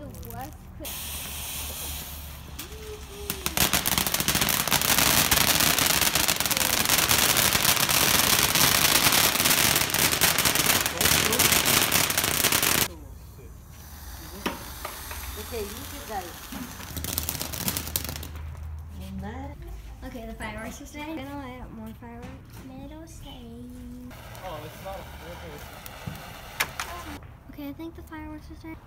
was quick. Okay, you guys. Okay, the fireworks are staying. Gonna light up more fireworks. Middle staying. Oh, it's not. Okay, I think the fireworks are staying.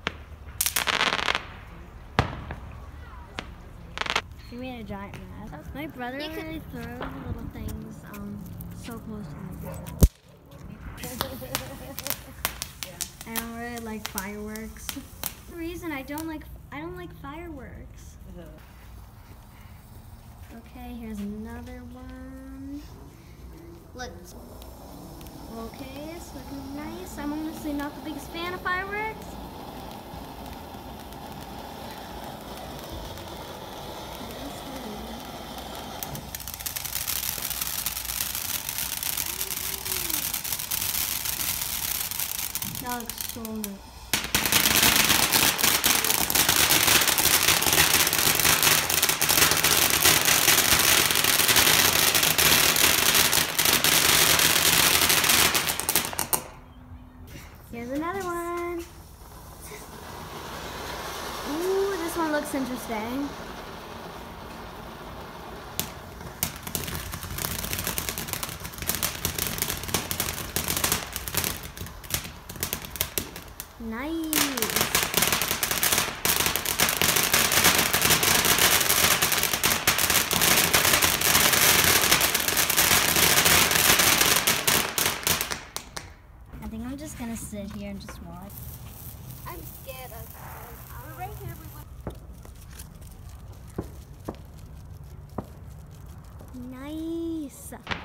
He made a giant mess. My brother really throws little things so close to my I don't really like fireworks. The reason I don't like fireworks. Okay, here's another one. Let's. Okay, it's looking nice. I'm honestly not the biggest fan of fireworks. That looks so good. Here's another one. Ooh, this one looks interesting. Nice. I think I'm just gonna sit here and just watch. I'm scared of them. We're right here. Nice.